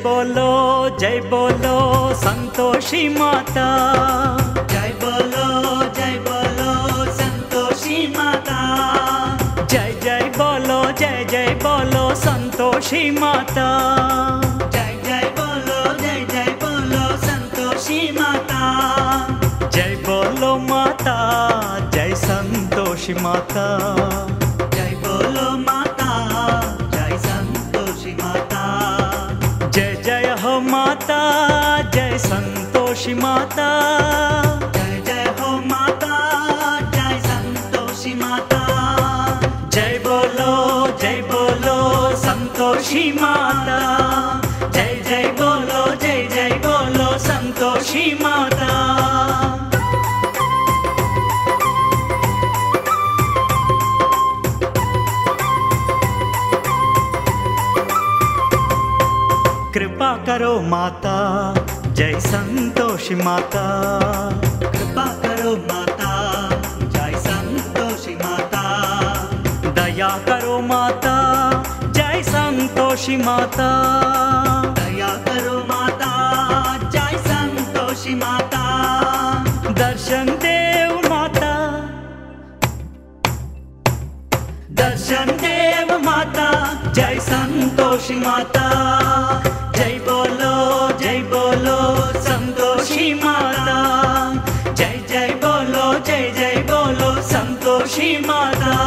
जय बोलो संतोषी माता। जय बोलो संतोषी माता। जय बोलो संतोषी माता। जय बोलो संतोषी माता। जय बोलो माता जय संतोषी माता। जय बोलो माता जय संतोषी माता। जय जय हो माता जय संतोषी माता। जय हो माता जय संतोषी माता। जय बोलो संतोषी माता। जय बोलो संतोषी माता। कृपा करो माता जय संतोषी माता। कृपा करो माता जय संतोषी माता। दया करो माता जय संतोषी माता। दया करो माता जय संतोषी माता। दर्शन देव माता जय संतोषी माता। जय बोलो संतोषी माता। जय बोलो संतोषी माता।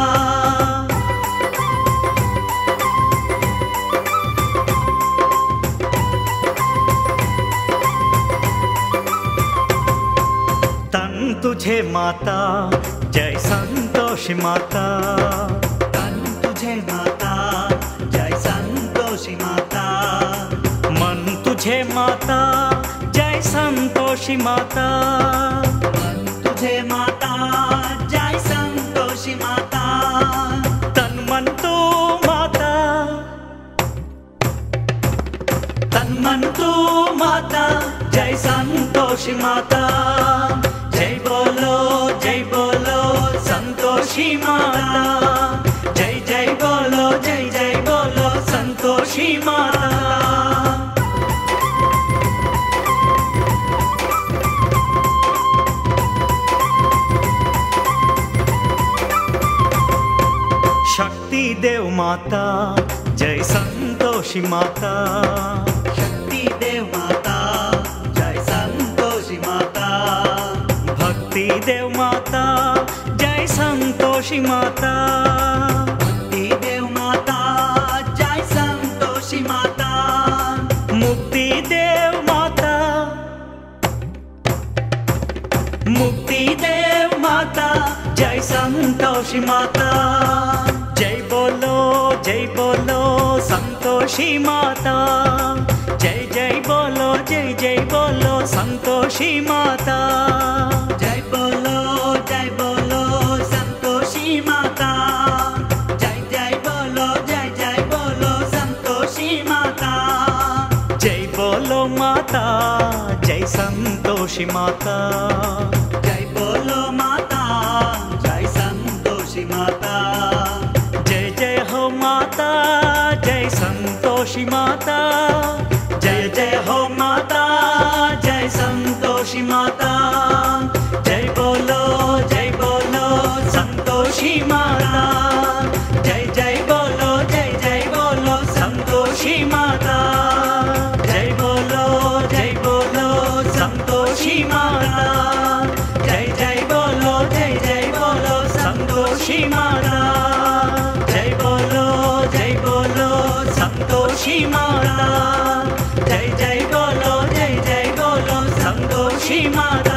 तन तुझे माता जय संतोषी माता। तन तुझे माता जय संतोषी माता। मन तुझे माता जय संतोषी माता। मन तुझे माता जय संतोषी माता। तन मन तू माता जय संतोषी माता। जय बोलो संतोषी माता। जय बोलो संतोषी माता। शक्ति देव माता जय संतोषी माता। शक्ति देव माता जय संतोषी माता। भक्ति देव माता जय संतोषी माता। भक्ति देव माता जय संतोषी माता। मुक्ति देव माता जय संतोषी माता। जय बोलो संतोषी माता। जय बोलो संतोषी माता। जय बोलो संतोषी माता। जय बोलो संतोषी माता। जय बोलो माता जय संतोषी माता। जय बोलो माता जय संतोषी माता। जय हो माता जय संतोषी माता। जय हो माता जय संतोषी माता। जय बोलो संतोषी माता। जय बोलो संतोषी माता। जय बोलो संतोषी माता। जय बोलो संतोषी माता। जय बोलो संतोषी माता। जय बोलो संतोषी माता।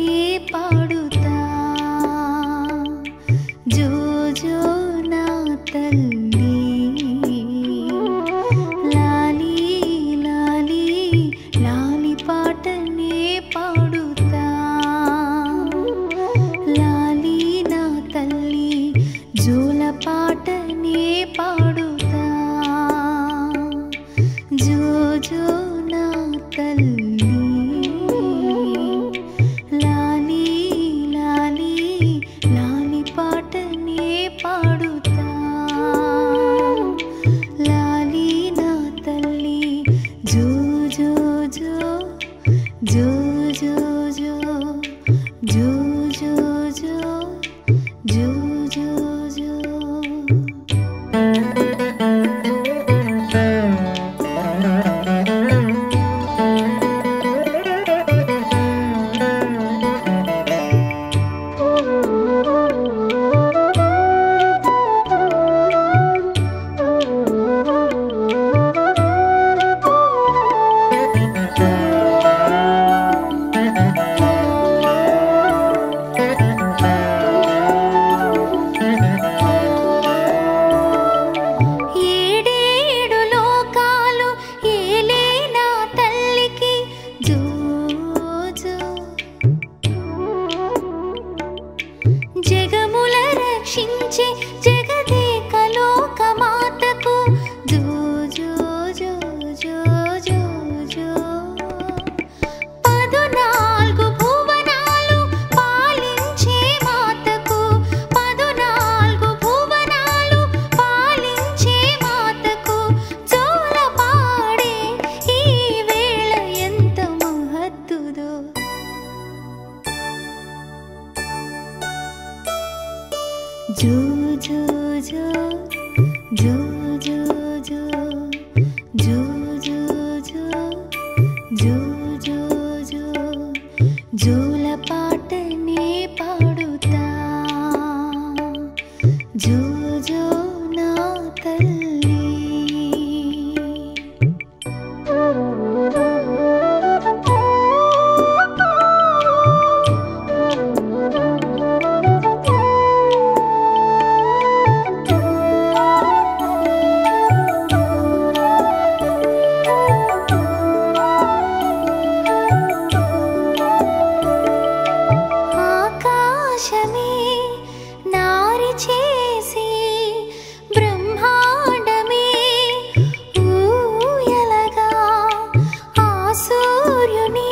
పాడుతా జో జో నా తల్లి లాలి లాలి లాలి పాటనే పాడుతా లాలి నా తల్లి జోల పాటనే పాడుతా జో జో నా తల్లి లాలి లాలి లాలి పాటనే పాడుతా లాలి నా తల్లి జో జో జో జో జో జో జో జో జో జో జో జో ఏడేడు లోకాలు ఏలే నా తల్లికి జో జో జగముల రక్షించే జగదేక లోకమాతకు జో జో జో జో జో జో 14 భువనాలు పాలించే మాతకు 14 భువనాలు పాలించే మాతకు జోల పాడే ఈ వేళ ఎంత మహత్తుదో జో జో జో జో జో జో జో జో జో జో జో జో జోల పాటనే పాడుతా జో జో నా తల్లి ఆకాశమే నారి చేసి బ్రహ్మాండమే ఊయలగా ఆ సూర్యుని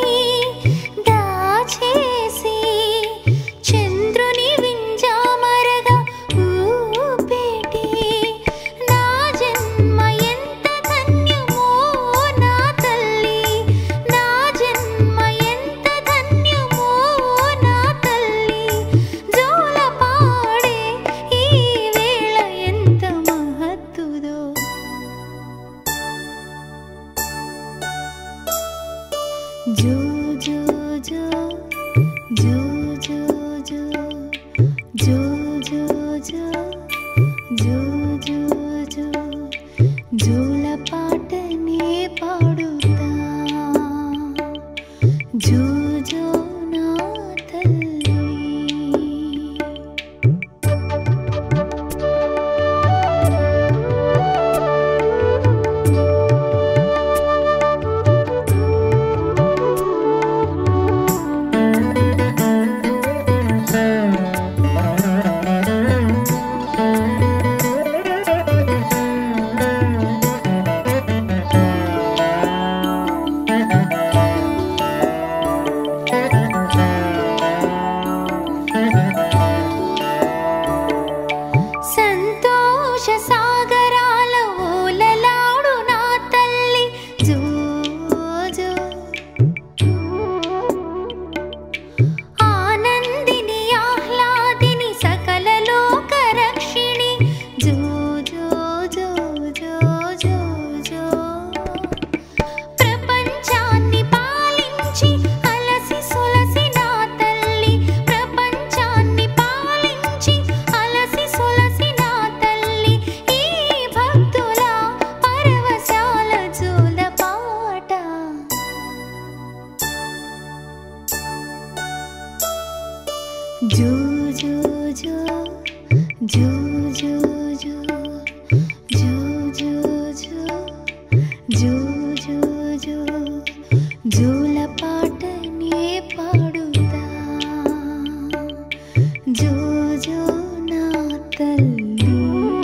దాచేసి చంద్రుని వింజామరగా ఊపేటి నా జన్మ ఎంత ధన్యమో నా తల్లి నా జన్మ ఎంత ధన్యమో నా తల్లి జోల పాడే ఈ వేళ ఎంత మహత్తుదో జో జో జో జో జో జో జో జో జో జో జో జో జోల పాటనే పాడుతా జో జో నా తల్లి जो जो जो जो जो जो जो जो जो जो जो జోల పాటనే పాడుతా జో జో నా తల్లి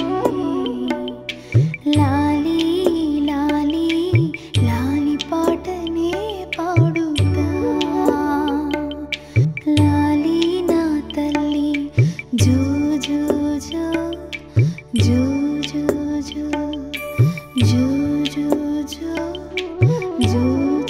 లాలి లాలి లాలి పాటనే పాడుతా లాలి నా తల్లి జో జో జో జో జో జో జో జో జో జో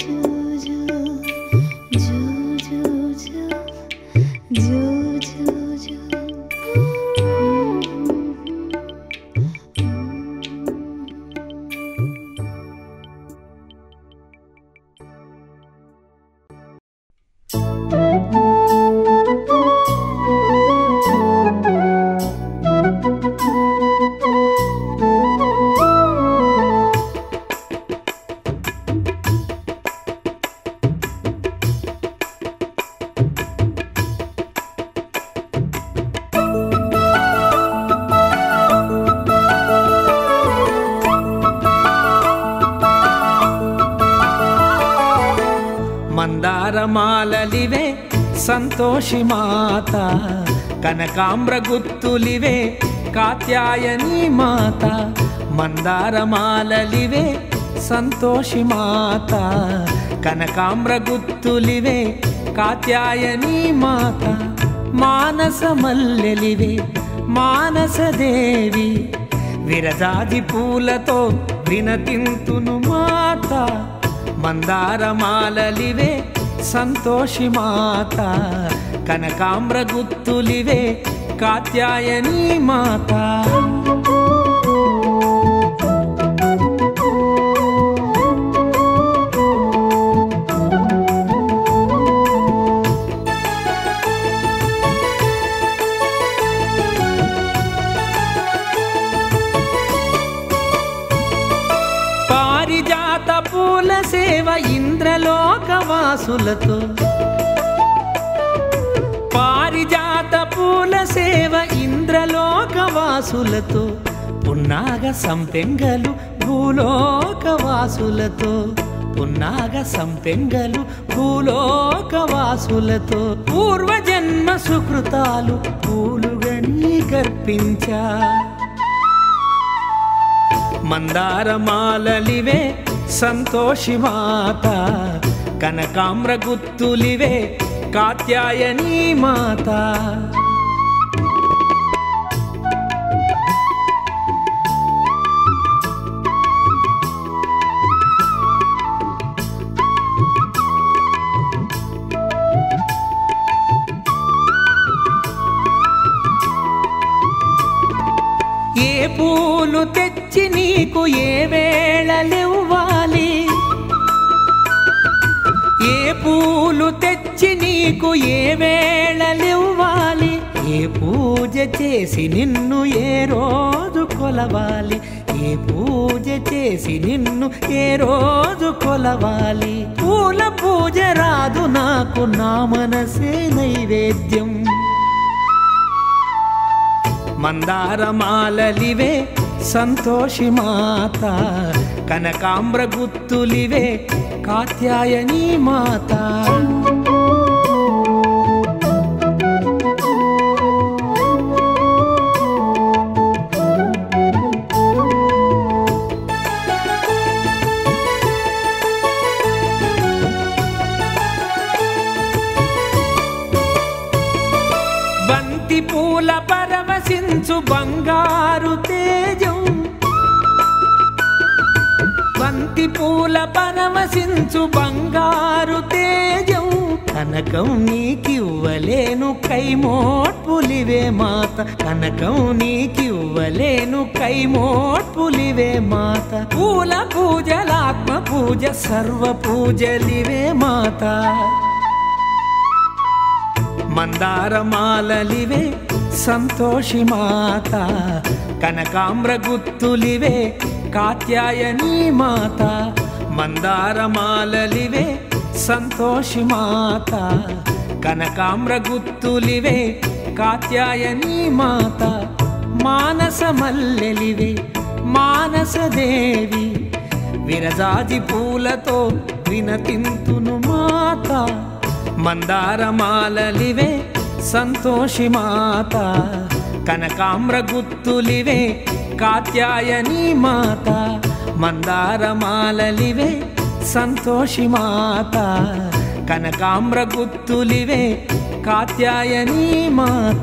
మందారమాలలివే సంతోషి మాత కనకాంబ్ర గుత్తులివే కాత్యాయని మాత మందారమాలలివే సంతోషి మాత కనకాంబ్ర గుత్తులివే కాత్యాయని మాత మానస మల్లెలివే మానసదేవి విరజాజి పూలతో వినతింతును మాత మందారమాలలివే సంతోషి మాత కనకాంబ్ర గుత్తులివే కాత్యాయని మాత పారిజాత పూల సేవ ఇంద్రలోకవాసులతో పారిజాత పూల సేవ ఇంద్రలోకవాసులతో పున్నాగ సంపెంగలు భూలోకవాసులతో పున్నాగ సంపెంగలు భూలోకవాసులతో పూర్వజన్మ సుకృతాలు పూలుగని కర్పించా మందారమాలలివే సంతోషి మాత కనకాంబ్ర గుత్తులివే కాత్యాయని మాత ఏ పూలు తెచ్చి నీకు ఏ వేళలివ్వాలి ఏ పూలు తెచ్చి నీకు ఏ వేళలివ్వాలి ఏ పూజ చేసి నిన్ను ఏ రోజు కొలవాలి ఏ పూజ చేసి నిన్ను ఏ రోజు కొలవాలి పూల పూజ రాదు నాకు నా మనసే నైవేద్యం మందారమాలలివే సంతోషి మాత కనకాంబ్ర గుత్తులివే కాత్యాయని మాత బంతి పూల పరవశించు బంగారు తేజం బంతి పూల పరవశించు బంగారు తేజం కనకం నీకివ్వలేను కైమోట్పులివే మాత కనకం నీకివ్వలేను కైమోట్పులివే మాత పూల పూజలాత్మ పూజ సర్వ పూజలివే మాత మందారమాలలివే సంతోషి మాత కనకాంబ్ర గుత్తులివే కాత్యాయని మాత మందారమాలలివే సంతోషి మాత కనకాంబ్ర గుత్తులివే కాత్యాయని మాత, మానస మల్లెలివే మానసదేవి, విరజాజి పూలతో వినతింతును మాత, మందారమాలలివే సంతోషి మాత, కనకాంబ్ర గుత్తులివే కాత్యాయని మాత, మందారమాలలివే సంతోషి మాత, కనకాంబ్ర గుత్తులివే కాత్యాయని మాత.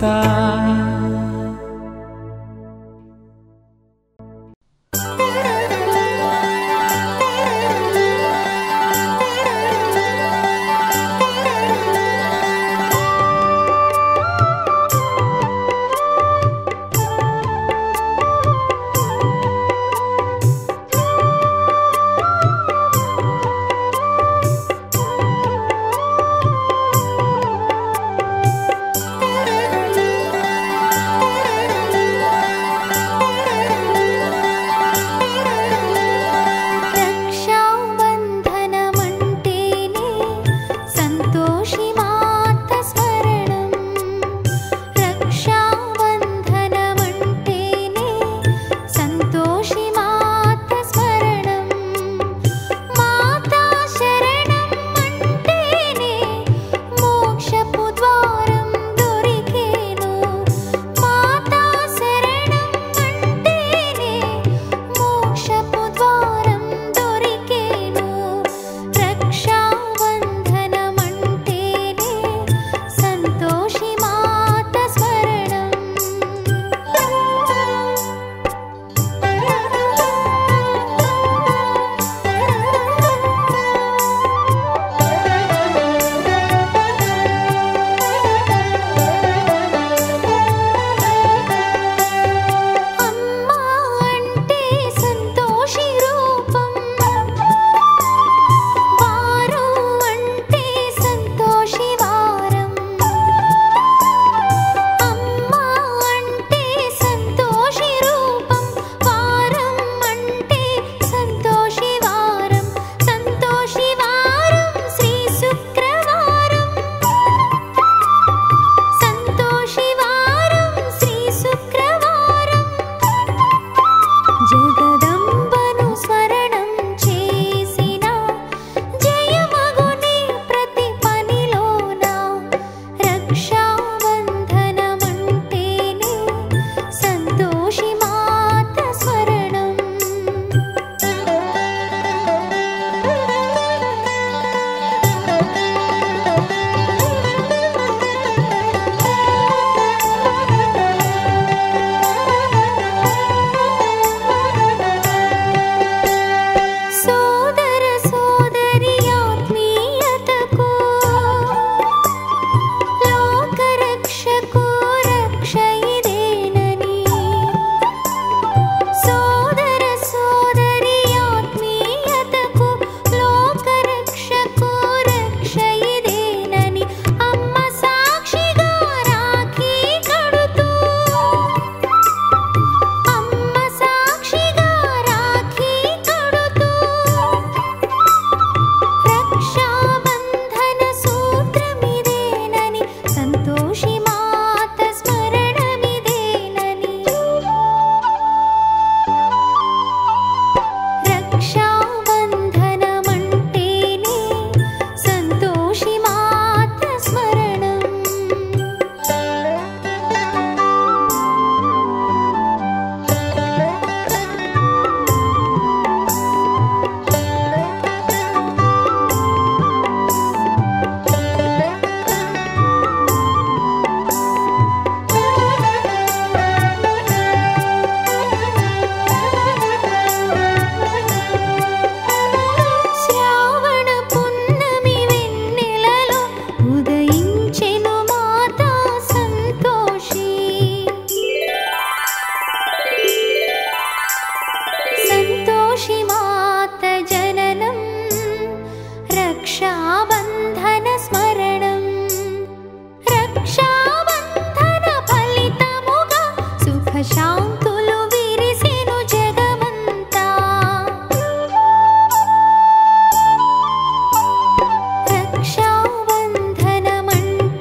రక్షాబంధనమంటేనే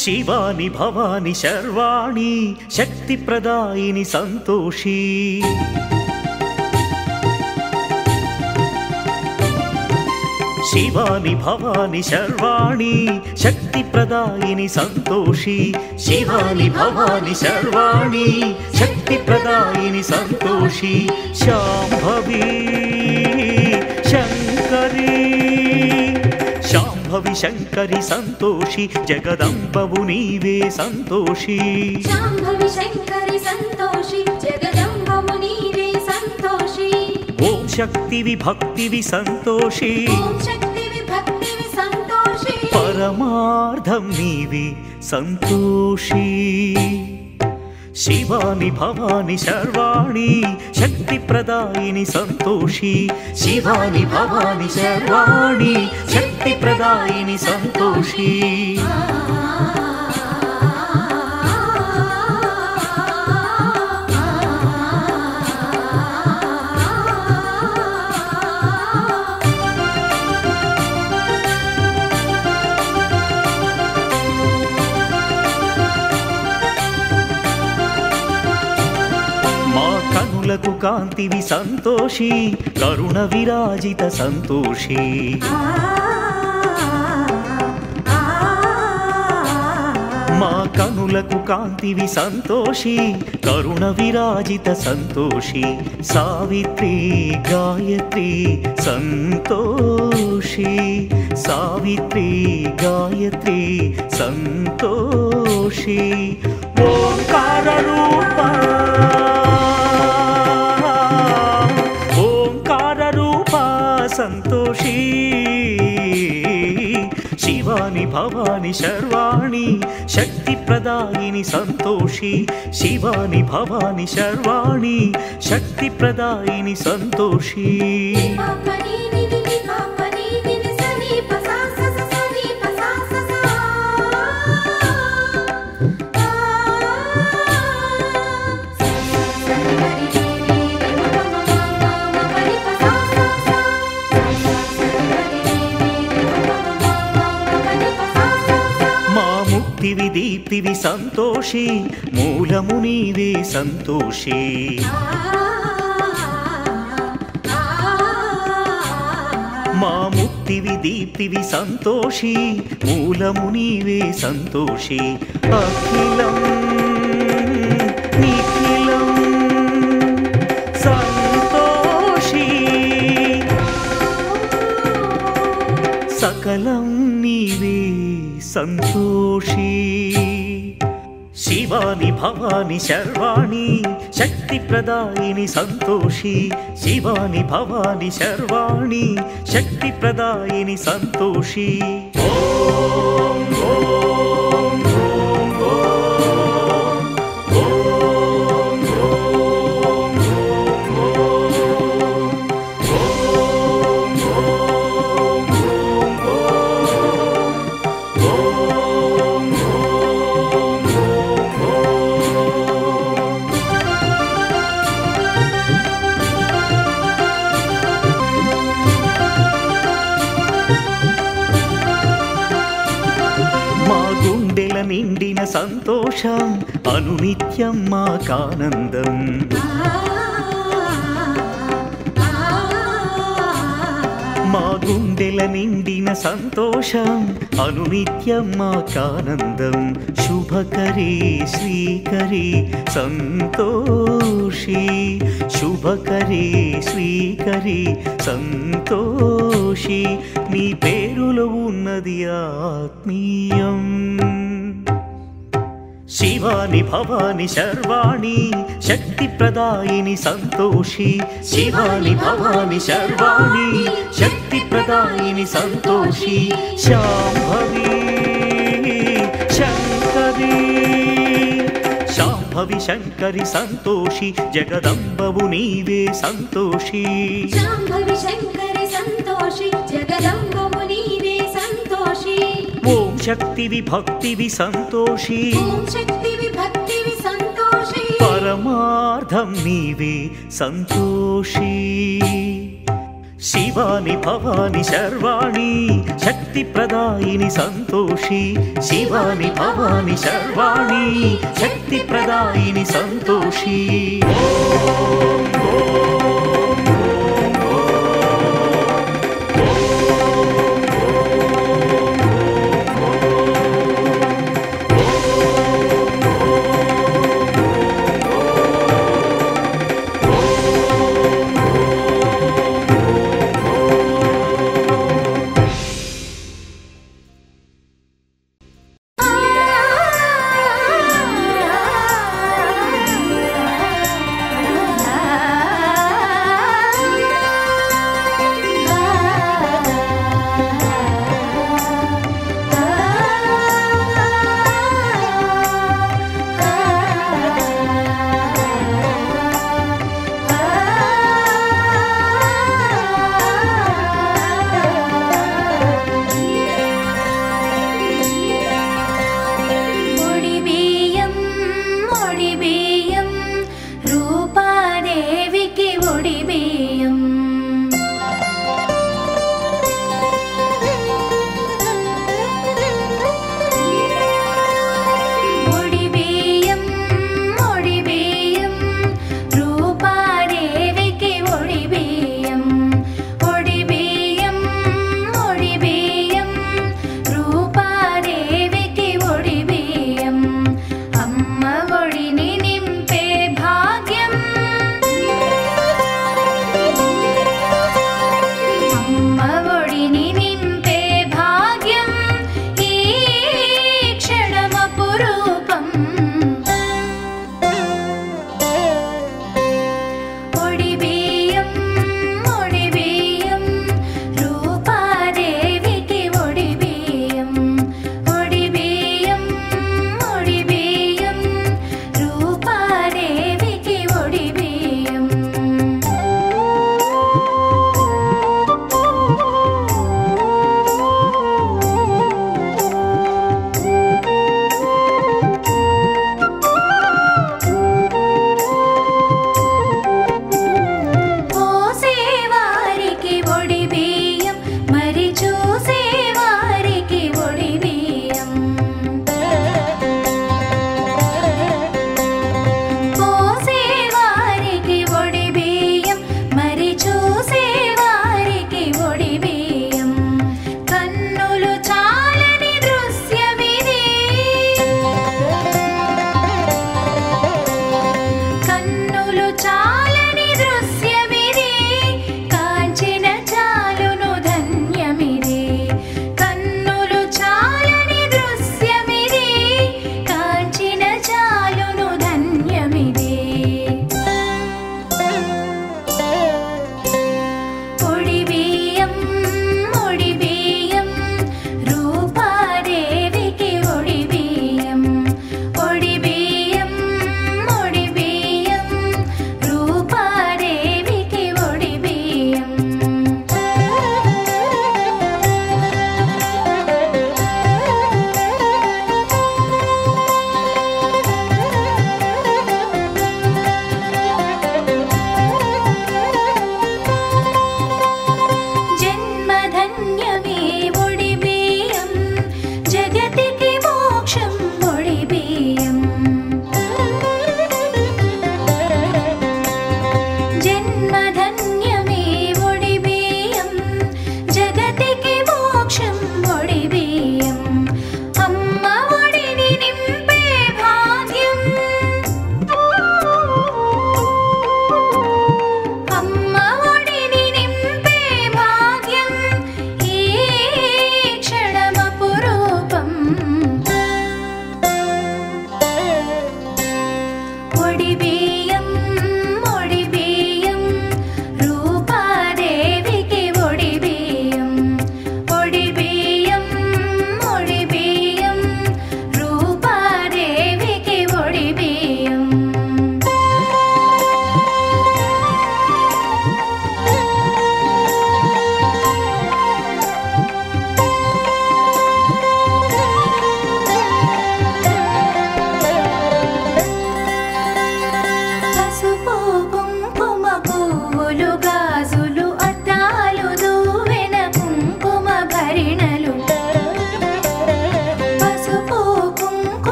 శివాని భవాని శర్వాణి శక్తి ప్రదాయిని సంతోషి శివాని భవాని శర్వాణి శక్తి ప్రదాయిని సంతోషి శివాని భవాని శర్వాణి శక్తి ప్రదాయిని సంతోషి శాంభవి శంకరి శాంభవి శంకరి సంతోషి జగదంబవు నీవే సంతోషి శాంభవి శంకరి సంతోషి జగదంబవు నీవే సంతోషి ఓం శక్తివి భక్తివి సంతోషి ఓం శక్తివి భక్తివి సంతోషి పరమార్థం నీవే సంతోషి శివాని భవాని శర్వాణి శక్తి ప్రదాయిని సంతోషి శివాని భవాని శర్వాణి శక్తి ప్రదాయిని సంతోషి కనులకు కాంతివి సంతోషి కరుణ విరాజిత సంతోషి మా కనులకు కాంతివి సంతోషి కరుణ విరాజిత సంతోషి సావిత్రి గాయత్రి సంతోషి సావిత్రి గాయత్రి సంతోషి ఓంకార రూప సంతోషి శివాని భవాని శర్వాణి శక్తి ప్రదాయిని సంతోషి శివాని భవాని శర్వాణి శక్తి ప్రదాయిని సంతోషి ముక్తివి దీప్తివి సంతోషి మూలము నీవే సంతోషి మా ముక్తివి దీప్తివి సంతోషి మూలము నీవే సంతోషి అఖిలం నిఖిలం సంతోషి సకలం నీవే సంతోషి శివాని భవాని శర్వాణి శక్తి ప్రదాయిని సంతోషి శివాని భవాని శర్వాణి శక్తి ప్రదాయిని సంతోషి ఓం ఓం ఓం ఓం ఓం నిండిన సంతోషం అనునిత్యం మాకానందం మా గుండెల నిండిన సంతోషం అనునిత్యం మాకానందం శుభకరే శ్రీకరే సంతోషి శుభకరే శ్రీకరే సంతోషి నీ పేరులో ఉన్నది ఆత్మీయం శివాని భవాని శర్వాణి శక్తి ప్రదాయిని సంతోషి శివాని భవాని శర్వాణి శక్తి ప్రదాయిని సంతోషి శాంభవి శంకరి శాంభవి శంకరి సంతోషి జగదంబవు నీవే సంతోషి శాంభవి శంకరి సంతోషి జగదంబవు నీవే సంతోషి ఓం శక్తివి భక్తివి సంతోషి ఓం శక్తివి భక్తివి సంతోషి పరమార్థం నీవే సంతోషి శివాని భవాని శర్వాణి శక్తి ప్రదాయిని సంతోషి శివాని భవాని శర్వాణి శక్తి ప్రదాయిని సంతోషి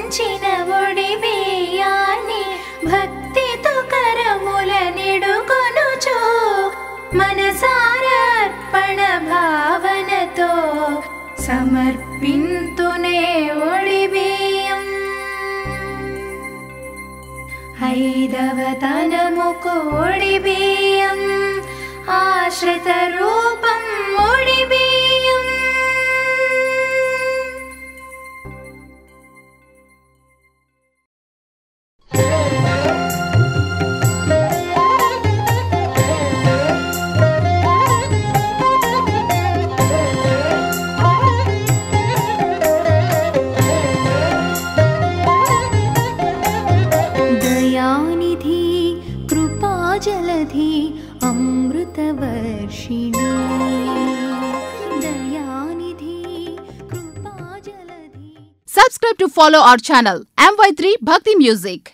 పంచిన ఒడి బియ్యాన్ని భక్తితో కరముల నిడుకొనుచు మనసారర్పణ భావనతో సమర్పింతునే ఒడి బియ్యం. ఐదవతనముకు ఒడి బియ్యం ఆశ్రిత రూపం ఒడి బియ్యం. దయానిధి కృపాజలధి అమృతవర్షిణి దయానిధి కృపాజలధి. Subscribe to follow our channel MY3 Bhakti Music.